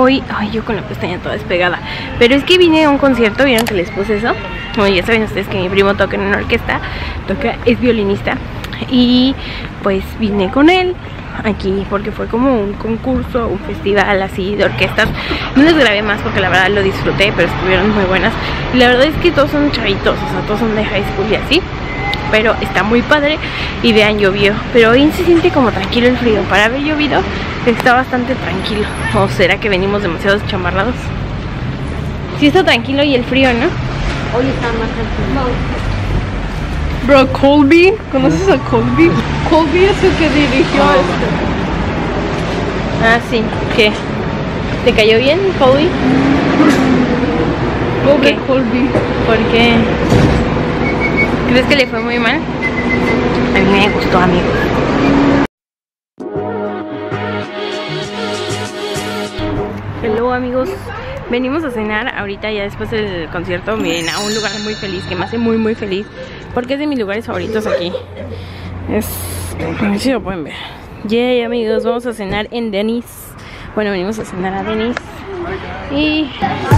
hoy, ay, yo con la pestaña toda despegada, pero es que vine a un concierto, vieron que les puse eso. Bueno, ya saben ustedes que mi primo toca en una orquesta, es violinista, y pues vine con él aquí porque fue como un concurso, un festival así de orquestas. No les grabé más porque la verdad lo disfruté, pero estuvieron muy buenas. Y la verdad es que todos son chavitos, o sea, todos son de high school y así, pero está muy padre. Y vean, llovió, pero hoy se siente como tranquilo el frío. Para haber llovido está bastante tranquilo. ¿O será que venimos demasiado chamarrados? Sí está tranquilo y el frío, ¿no? Hoy está más tranquilo. Bro, Colby, ¿conoces a Colby? Colby es el que dirigió esto. Ah, sí, ¿qué? ¿Te cayó bien, Colby? Pobre Colby. ¿Por qué? ¿Crees que le fue muy mal? A mí me gustó, amigos. Hello, amigos. Venimos a cenar ahorita ya después del concierto. Miren, a un lugar muy feliz, que me hace muy muy feliz, porque es de mis lugares favoritos aquí. A ver si lo pueden ver. Yay, amigos, vamos a cenar en Denny's. Bueno, venimos a cenar a Denny's. Y...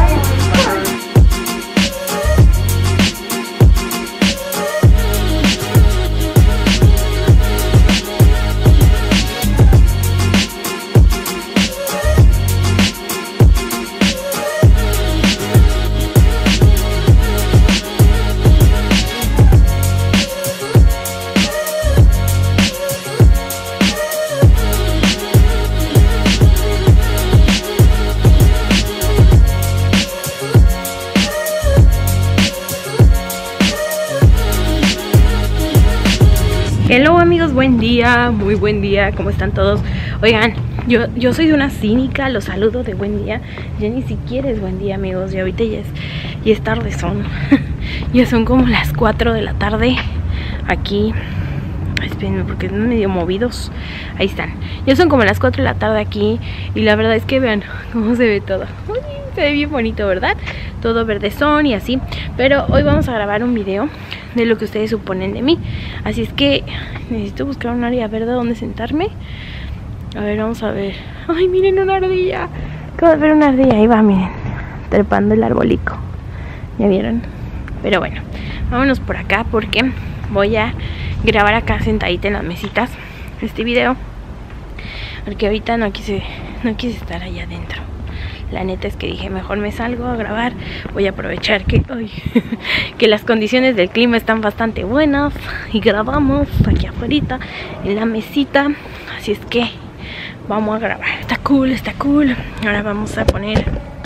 hello, amigos, buen día, muy buen día, ¿cómo están todos? Oigan, yo soy de una cínica, los saludo de buen día. Ya ni siquiera es buen día, amigos, y ahorita ya es tarde, ya son como las 4 de la tarde aquí. Espérenme porque están medio movidos. Ahí están, ya son como las 4 de la tarde aquí. Y la verdad es que vean cómo se ve todo. Uy, se ve bien bonito, ¿verdad? Todo verdezón y así. Pero hoy vamos a grabar un video de lo que ustedes suponen de mí. Así es que necesito buscar un área verde donde sentarme. A ver, vamos a ver. Ay, miren, una ardilla. Acabo de ver una ardilla, ahí va, miren, trepando el arbolico. ¿Ya vieron? Pero bueno, vámonos por acá porque voy a grabar acá sentadita en las mesitas este video, porque ahorita no quise estar allá adentro. La neta es que dije, mejor me salgo a grabar. Voy a aprovechar que, que las condiciones del clima están bastante buenas y grabamos aquí afuera en la mesita. Así es que vamos a grabar. Está cool, está cool. Ahora vamos a poner...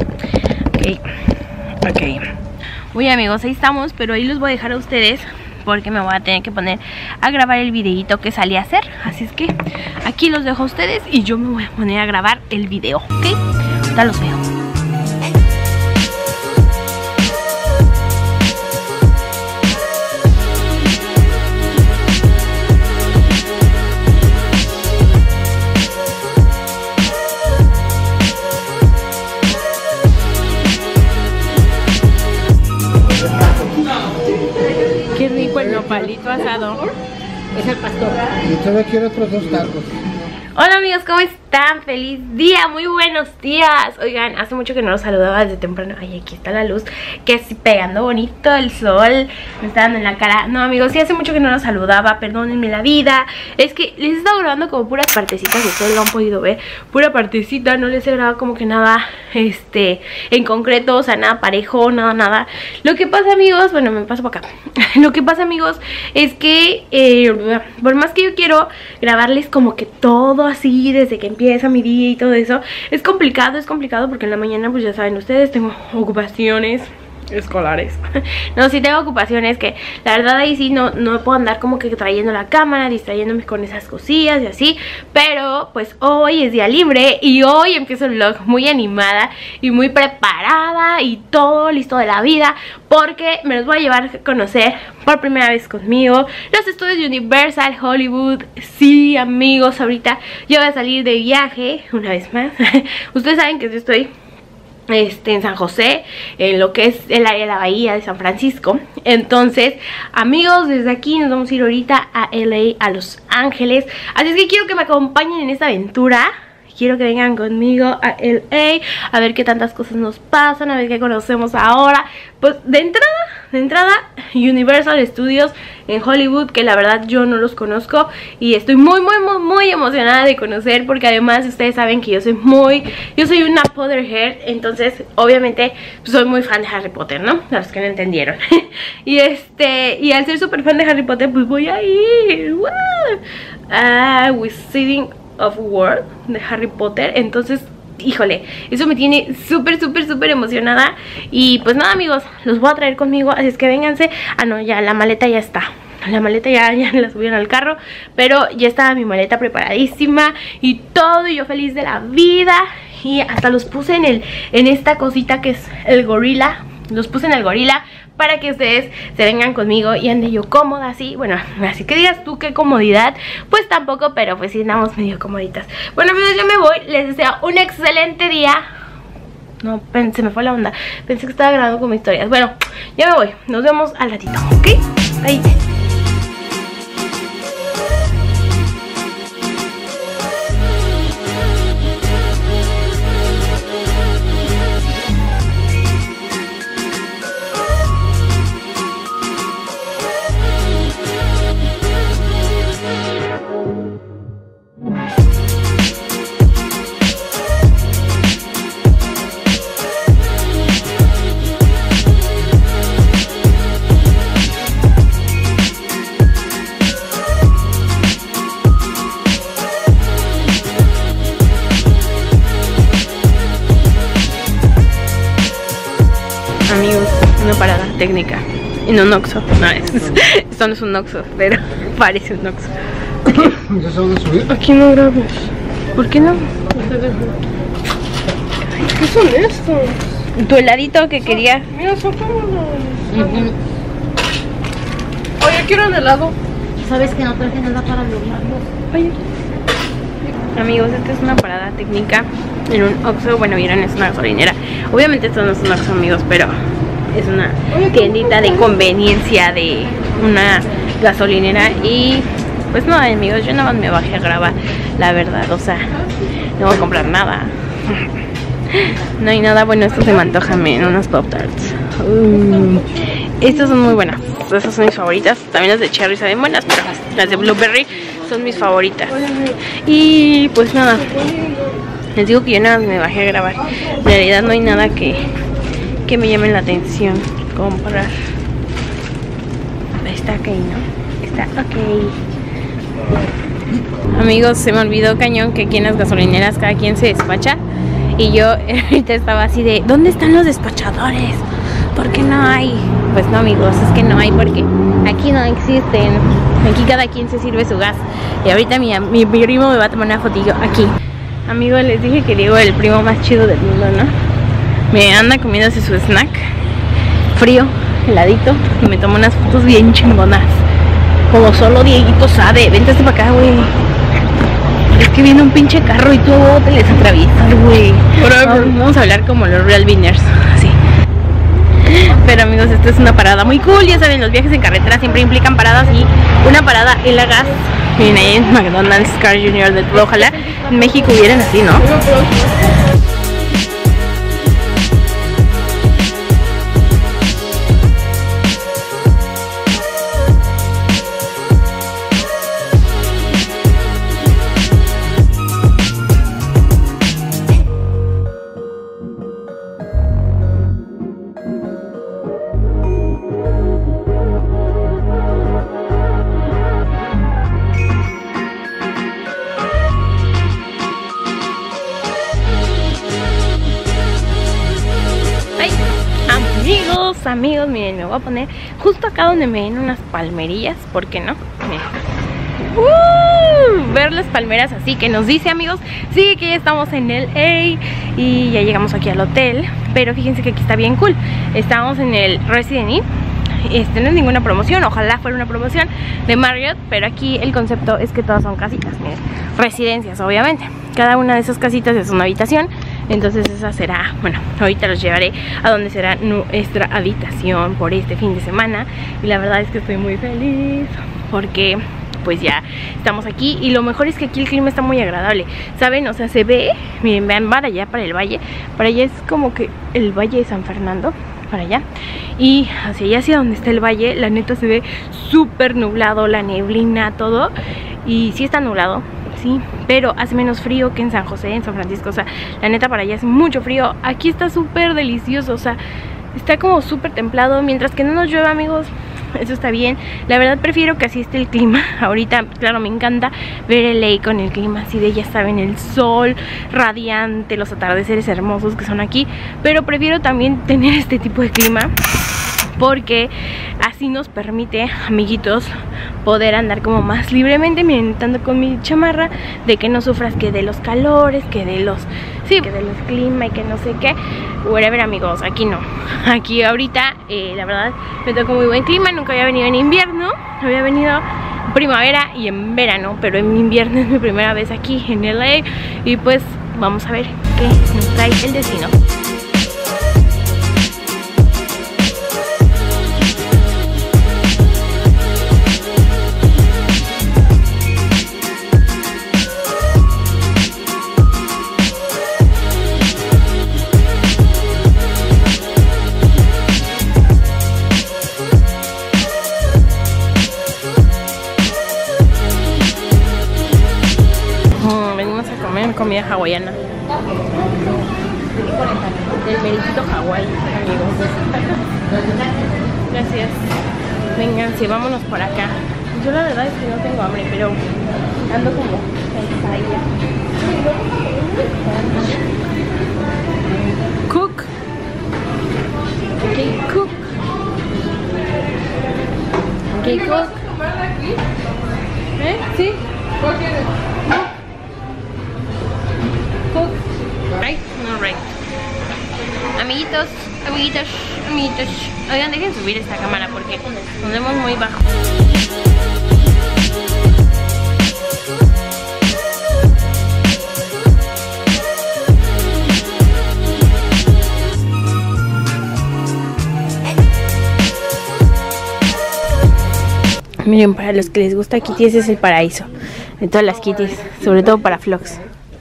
Ok. Uy, amigos, ahí estamos, pero ahí los voy a dejar a ustedes porque me voy a tener que poner a grabar el videito que salí a hacer. Así es que aquí los dejo a ustedes y yo me voy a poner a grabar el video, ¿ok? Ahorita los veo. Qué rico el nopalito asado. Es el pastor. Y todavía quiero otros 2 tacos. Hola, amigos, ¿cómo están? Feliz día, muy buenos días. Oigan, hace mucho que no los saludaba desde temprano. Ay, aquí está la luz, que así pegando bonito el sol, me está dando en la cara. No, amigos, sí hace mucho que no los saludaba, perdónenme la vida. Es que les he estado grabando como puras partecitas, ustedes lo han podido ver, pura partecita, no les he grabado como que nada, en concreto, o sea, nada parejo, nada. Lo que pasa, amigos, bueno, me paso para acá. Lo que pasa, amigos, es que por más que yo quiero grabarles como que todo así desde que empieza mi día y todo eso, es complicado porque en la mañana, pues ya saben ustedes, tengo ocupaciones escolares. No, sí tengo ocupaciones que la verdad ahí sí no puedo andar como que trayendo la cámara, distrayéndome con esas cosillas y así. Pero pues hoy es día libre y hoy empiezo el vlog muy animada y muy preparada y todo listo de la vida, porque me los voy a llevar a conocer por primera vez conmigo los estudios de Universal Hollywood. Sí, amigos, ahorita yo voy a salir de viaje una vez más. Ustedes saben que yo estoy en San José, en lo que es el área de la bahía de San Francisco. Entonces, amigos, desde aquí nos vamos a ir ahorita a LA, a Los Ángeles. Así es que quiero que me acompañen en esta aventura. quiero que vengan conmigo a LA, a ver qué tantas cosas nos pasan, a ver qué conocemos ahora. Pues de entrada Universal Studios en Hollywood, que la verdad yo no los conozco y estoy muy emocionada de conocer, porque además ustedes saben que yo soy una Potterhead, entonces obviamente pues, soy muy fan de Harry Potter, ¿no? Los que no entendieron. y al ser súper fan de Harry Potter, pues voy a ir Wizarding of World de Harry Potter, entonces híjole, eso me tiene súper emocionada. Y pues nada, amigos, los voy a traer conmigo, así es que vénganse. Ah, no, ya la maleta ya está. La maleta ya la subieron al carro, pero ya estaba mi maleta preparadísima y todo, y yo feliz de la vida. Y hasta los puse en esta cosita que es el gorila. Los puse en el gorila para que ustedes se vengan conmigo y ande yo cómoda así. Bueno, así que digas tú qué comodidad, pues tampoco, pero pues sí andamos medio comoditas. Bueno, amigos, yo me voy, les deseo un excelente día. No, se me fue la onda, pensé que estaba grabando con mis historias. Bueno, ya me voy, nos vemos al ratito, ¿ok? Bye. Amigos, una parada técnica en un Oxxo. No, esto no es un Oxxo, pero parece un Oxxo. ¿Ya se van a subir? Aquí no grabes. ¿Por qué no? ¿Qué son estos? Tu heladito que quería. Mira, son como Oye, quiero un helado. ¿Sabes que no traje nada para doblarlos? Oye. Amigos, esta es una parada técnica en un Oxxo. Bueno, vieron, es una gasolinera. Obviamente esto no es un Oxxo, amigos, pero es una tiendita de conveniencia de una gasolinera. Y pues no, amigos, yo nada más me bajé a grabar, la verdad. O sea, no voy a comprar nada. No hay nada. Bueno, esto se me antoja, unas Pop-Tarts. Estas son muy buenas. Estas son mis favoritas. También las de cherry saben buenas, pero las de blueberry son mis favoritas. Y pues nada, les digo que yo nada más me bajé a grabar. En realidad no hay nada que me llame la atención comprar. Está ok, ¿no? Está ok. Amigos, se me olvidó cañón que aquí en las gasolineras cada quien se despacha. Y yo ahorita estaba así de, ¿dónde están los despachadores? ¿Por qué no hay? Pues no, amigos, es que no hay porque aquí no existen. Aquí cada quien se sirve su gas. Y ahorita mi primo me va a tomar una fotillo aquí. Amigos, les dije que Diego es el primo más chido del mundo, ¿no? Me anda comiéndose su snack frío, heladito, y me tomó unas fotos bien chingonas, como solo Dieguito sabe. Vente para acá, güey. Es que viene un pinche carro y tú te les atraviesas, güey. Vamos a hablar como los real winners, así. Pero amigos, esta es una parada muy cool. Ya saben, los viajes en carretera siempre implican paradas, y una parada en la gas. Miren, ahí en McDonald's, Carl Jr. del Pro. Ojalá en México hubieran así, ¿no? Amigos, miren, me voy a poner justo acá donde me ven unas palmerillas, ¿por qué no? Miren. Ver las palmeras así que nos dice, amigos, sí, que ya estamos en LA y ya llegamos aquí al hotel. Pero fíjense que aquí está bien cool. Estamos en el Resident Inn. No es ninguna promoción, ojalá fuera una promoción de Marriott, pero aquí el concepto es que todas son casitas, miren, residencias, obviamente. Cada una de esas casitas es una habitación. Entonces esa será, bueno, ahorita los llevaré a donde será nuestra habitación por este fin de semana. Y la verdad es que estoy muy feliz porque pues ya estamos aquí. Y lo mejor es que aquí el clima está muy agradable, ¿saben? O sea, se ve, miren, vean para allá, para el valle. Para allá es como que el valle de San Fernando, para allá. Y hacia allá, hacia donde está el valle, la neta se ve súper nublado, la neblina, todo. Y sí está nublado, sí, pero hace menos frío que en San José, en San Francisco. O sea, la neta para allá es mucho frío. Aquí está súper delicioso, o sea, está como súper templado. Mientras que no nos llueva, amigos, eso está bien. La verdad prefiero que así esté el clima. Ahorita, claro, me encanta ver el LA con el clima así de, ya saben, el sol radiante, los atardeceres hermosos que son aquí. Pero prefiero también tener este tipo de clima, porque así nos permite, amiguitos, poder andar como más libremente. Miren, ando con mi chamarra, de que no sufras que de los calores, que de los, sí, que de los clima y que no sé qué, whatever, amigos. Aquí no, aquí ahorita la verdad me tocó muy buen clima. Nunca había venido en invierno, había venido en primavera y en verano, pero en invierno es mi primera vez aquí en LA. Y pues vamos a ver qué nos trae el destino. Comida hawaiana del meritito Hawái, amigos. Gracias. Vengan, sí, vámonos por acá. Yo la verdad es que no tengo hambre, pero ando como cansada. Cook. Okay, cook. Okay, cook. ¿Sí? Right? No, right. Amiguitos, amiguitos, amiguitos. Oigan, dejen subir esta cámara porque nos vemos muy bajo. Miren, para los que les gusta Kitty, ese es el paraíso de todas las Kitties, sobre todo para Flox.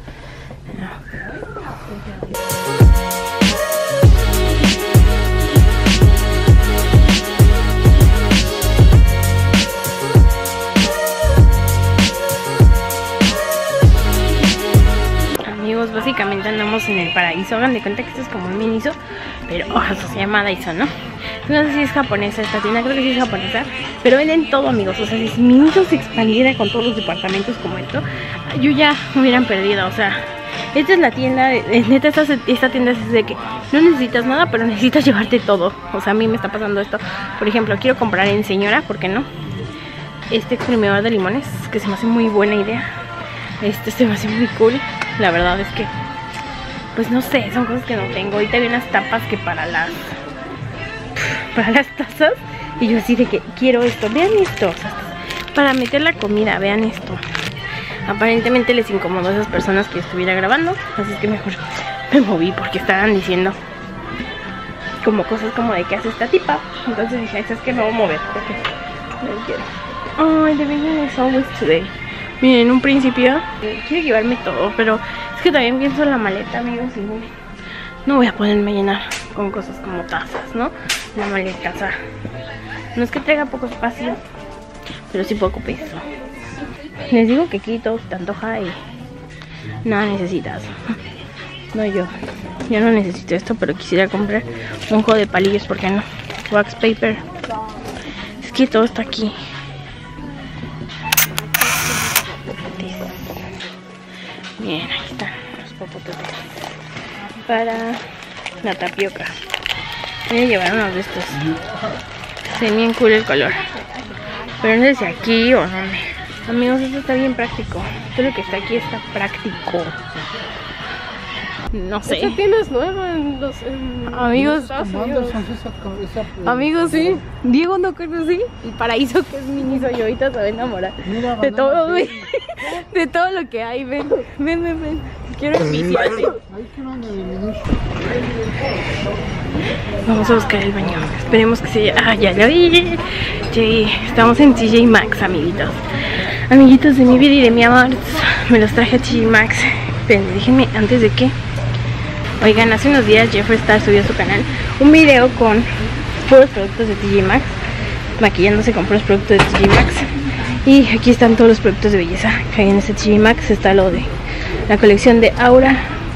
Básicamente andamos en el paraíso. Hagan de cuenta que esto es como un Miniso, pero eso se llama Daiso, ¿no? No sé si es japonesa esta tienda, creo que sí es japonesa, pero venden todo, amigos. O sea, si Miniso se expandiera con todos los departamentos como esto, yo ya me hubieran perdido. O sea, esta es la tienda, neta, esta tienda es de que no necesitas nada, pero necesitas llevarte todo. O sea, a mí me está pasando esto. Por ejemplo, quiero comprar en Señora, ¿por qué no? Este exprimidor de limones, que se me hace muy buena idea. Este se me hace muy cool. La verdad es que, pues no sé, son cosas que no tengo. Ahorita hay unas tapas que para las tazas. Y yo así de que quiero esto. Vean esto, o sea, para meter la comida, vean esto. Aparentemente les incomodó a esas personas que yo estuviera grabando, así es que mejor me moví porque estaban diciendo como cosas como de qué hace esta tipa. Entonces dije, es que me voy a mover porque no quiero. Ay, the beginning is always today. Miren, en un principio quiero llevarme todo, pero es que también pienso en la maleta, amigos, y no voy a ponerme a llenar con cosas como tazas, ¿no? La maleta, o sea, no es que traiga poco espacio, pero sí poco peso. Les digo que aquí todo te antoja y nada necesitas. No, yo no necesito esto, pero quisiera comprar un juego de palillos, ¿por qué no? Wax paper. Es que todo está aquí. Miren, ahí están los popototes para la tapioca. Voy a llevar unos de estos. Se ve bien cool el color, pero no sé si aquí o dónde. Amigos, esto está bien práctico. Todo lo que está aquí está práctico. No sé. Esta tienda es nueva amigos. Amigos, sí. Diego no conocí el paraíso que es Miniso. Yo ahorita se va a enamorar de todo, güey. De todo lo que hay. Ven. Quiero enviciarte. Vamos a buscar el baño. Esperemos que se... Ah, ya lo vi. Sí, estamos en TJ Maxx, amiguitos. Amiguitos de mi vida y de mi amor, me los traje a TJ Maxx. Pero déjenme, antes de que... Oigan, hace unos días Jeffree Star subió a su canal un video con puros productos de TJ Maxx, maquillándose con puros productos de TJ Maxx. Y aquí están todos los productos de belleza que hay en este TJ Maxx. Está lo de la colección de Aura.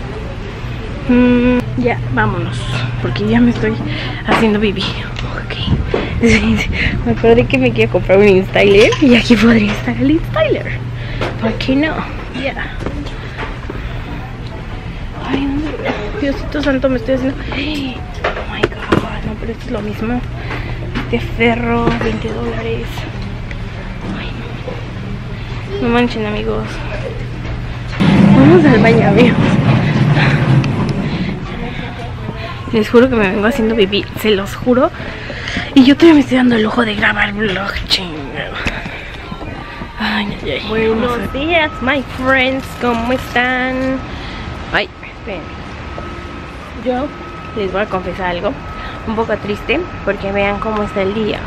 Ya, vámonos, porque ya me estoy haciendo pipí. Ok. Me acordé que me quiero comprar un InStyler y aquí podría estar el InStyler. ¿Por qué no? Ya. Ay, no, Diosito santo, me estoy haciendo... Oh my god, no, pero esto es lo mismo. Este ferro, $20. Ay, no manchen, amigos. Vamos al baño, amigos. Les juro que me vengo haciendo pipí, se los juro. Y yo todavía me estoy dando el lujo de grabar vlog, chingado. Ay, ay, ay. Buenos días, my friends, ¿cómo están? Ay, esperen. Yo les voy a confesar algo un poco triste, porque vean cómo está el día.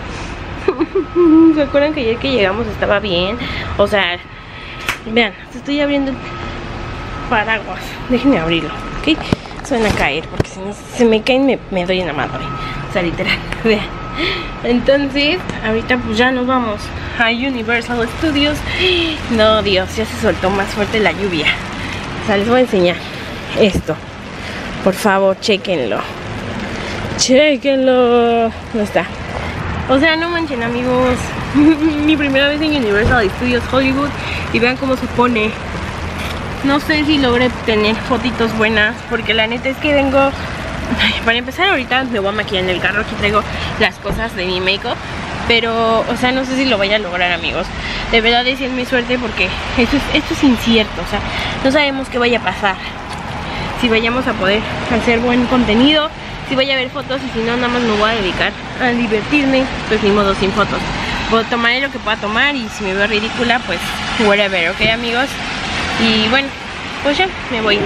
¿Se acuerdan que ayer que llegamos estaba bien? O sea, vean, estoy abriendo el paraguas. Déjenme abrirlo, ¿ok? Se van a caer, porque si no se me caen me doy en la madre. O sea, literal, vean. Entonces, ahorita pues ya nos vamos a Universal Studios. No, Dios, ya se soltó más fuerte la lluvia. O sea, les voy a enseñar esto. Por favor, chéquenlo. Chéquenlo. ¿Dónde está? O sea, no manchen, amigos. Mi primera vez en Universal Studios Hollywood. Y vean cómo se pone. No sé si logré tener fotitos buenas, porque la neta es que vengo... Ay, para empezar, ahorita me voy a maquillar en el carro. Aquí traigo las cosas de mi make-up, pero, o sea, no sé si lo vaya a lograr, amigos. De verdad es mi suerte, porque esto es incierto. O sea, no sabemos qué vaya a pasar. Si vayamos a poder hacer buen contenido, si vaya a haber fotos, y si no, nada más me voy a dedicar a divertirme. Pues ni modo, sin fotos. Tomaré lo que pueda tomar, y si me veo ridícula, pues whatever, ¿ok, amigos? Y bueno, pues ya, me voy.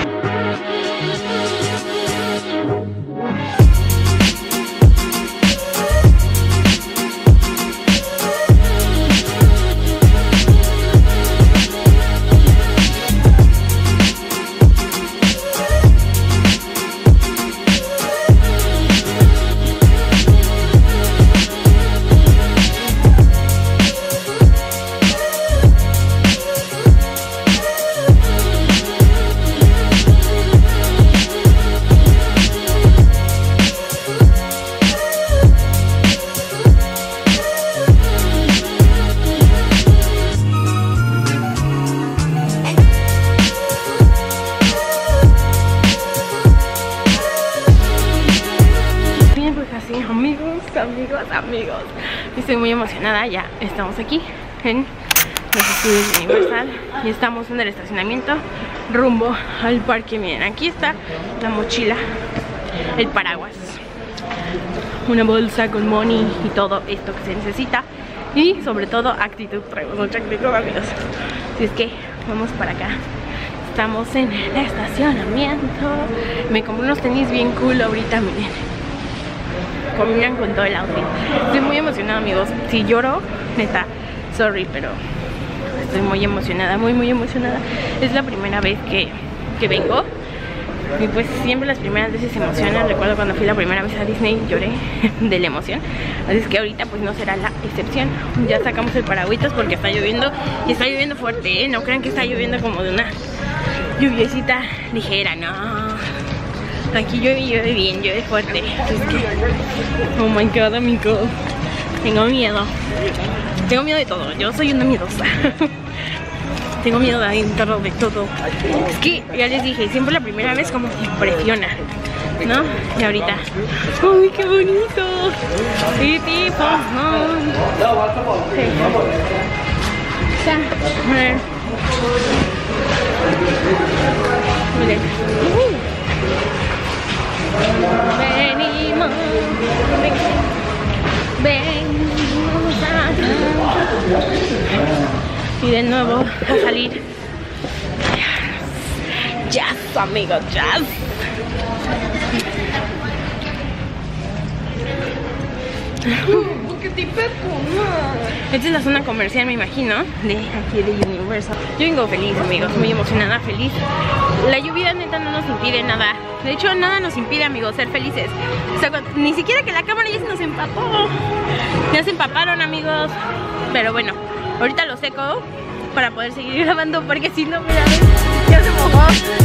Amigos, estoy muy emocionada. Ya estamos aquí en los estudios de Universal y estamos en el estacionamiento rumbo al parque. Miren, aquí está la mochila, el paraguas, una bolsa con money y todo esto que se necesita, y sobre todo actitud. Traigo mucha actitud, amigos. Así es que vamos para acá. Estamos en el estacionamiento. Me compré unos tenis bien cool ahorita, miren. Combinan con todo el outfit. Estoy muy emocionada, amigos. Si lloro, neta, sorry, pero estoy muy emocionada, muy emocionada. Es la primera vez que vengo, y pues siempre las primeras veces se emocionan. Recuerdo cuando fui la primera vez a Disney, lloré de la emoción. Así es que ahorita pues no será la excepción. Ya sacamos el paragüitas porque está lloviendo, y está lloviendo fuerte, ¿eh? No crean que está lloviendo como de una lluviecita ligera, no. Aquí llueve bien, llueve fuerte. Es que, oh my god, amigo, tengo miedo. Tengo miedo de todo, yo soy una miedosa. Tengo miedo de todo, de todo. Es que, ya les dije, siempre la primera vez como que impresiona, ¿no? Y ahorita, ¡uy, qué bonito! ¡Qué tipo! Sí. A ver. Miren. Venimos, venimos y de nuevo a salir. Jazz, amigos, jazz. qué tipo de Esta es la zona comercial, me imagino, de aquí de Universal. Yo vengo feliz, amigos, muy emocionada, feliz. La lluvia neta no nos impide nada. De hecho, nada nos impide, amigos, ser felices. O sea, ni siquiera que la cámara ya se nos empapó. Ya se empaparon, amigos. Pero bueno, ahorita lo seco para poder seguir grabando, porque si no, mira, ya se mojó.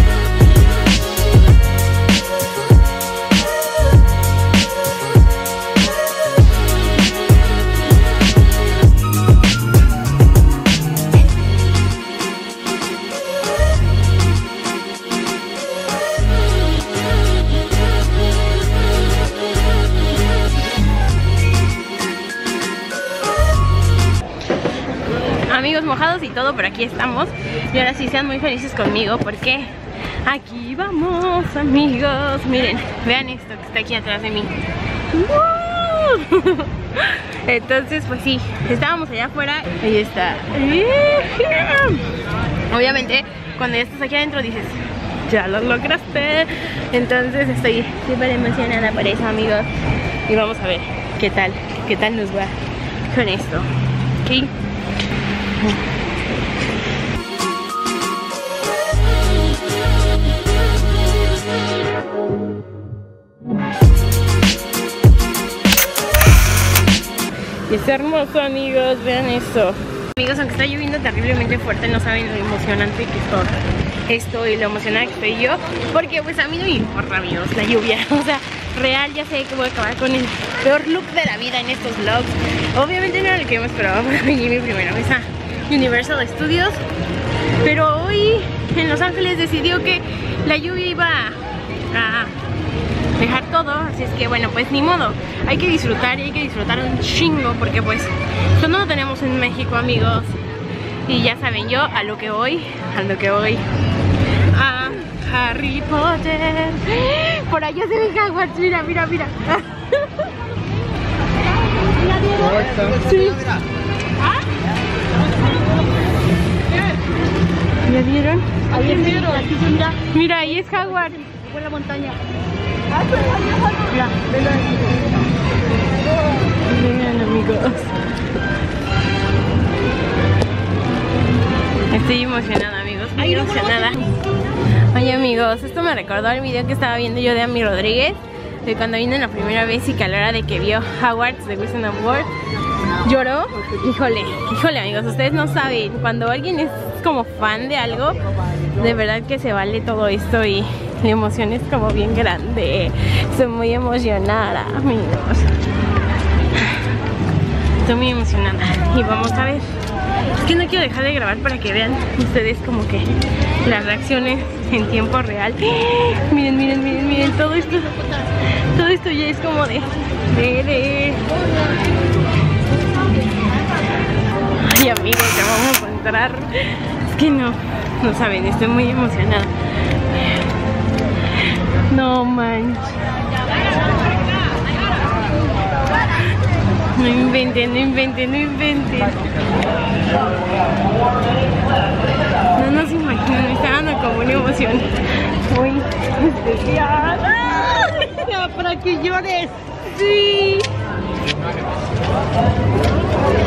Amigos, mojados y todo, pero aquí estamos. Y ahora sí, sean muy felices conmigo, porque aquí vamos, amigos. Miren, vean esto que está aquí atrás de mí. Entonces, pues sí, estábamos allá afuera. Ahí está. Obviamente, cuando ya estás aquí adentro dices, ya lo lograste. Entonces estoy súper emocionada por eso, amigos. Y vamos a ver qué tal nos va con esto. ¿Ok? Y es hermoso, amigos, vean eso. Amigos, aunque está lloviendo terriblemente fuerte, no saben lo emocionante que estoy y lo emocionada que estoy yo, porque pues a mí no me importa, amigos, la lluvia. O sea, real, ya sé que voy a acabar con el peor look de la vida en estos vlogs. Obviamente no era lo que yo me esperaba para venir mi primera vez a Universal Studios, pero hoy en Los Ángeles decidió que la lluvia iba a dejar todo, así es que bueno, pues ni modo, hay que disfrutar y hay que disfrutar un chingo, porque pues esto no lo tenemos en México, amigos. Y ya saben, yo a lo que voy a Harry Potter. Por allá se ve Hogwarts, mira. Sí. ¿Ya vieron? Ahí es, aquí mira. Mira, ahí es Hogwarts. Fue la montaña. Miren, amigos. Estoy emocionada, amigos. Muy emocionada. Oye, amigos, esto me recordó el video que estaba viendo yo de Ami Rodríguez, de cuando vino la primera vez y que a la hora de que vio Hogwarts de Wizarding World lloró. Híjole, amigos, ustedes no saben, cuando alguien es como fan de algo, de verdad que se vale todo esto y la emoción es como bien grande. Estoy muy emocionada, amigos. Estoy muy emocionada y vamos a ver. Es que no quiero dejar de grabar para que vean ustedes como que las reacciones en tiempo real. Miren, todo esto ya es como de... Ay, amigos, ya vamos a entrar. Es que no saben, estoy muy emocionada. No manches. No inventen. No nos imaginan, me está dando como una emoción muy especial. Para que llores. Sí.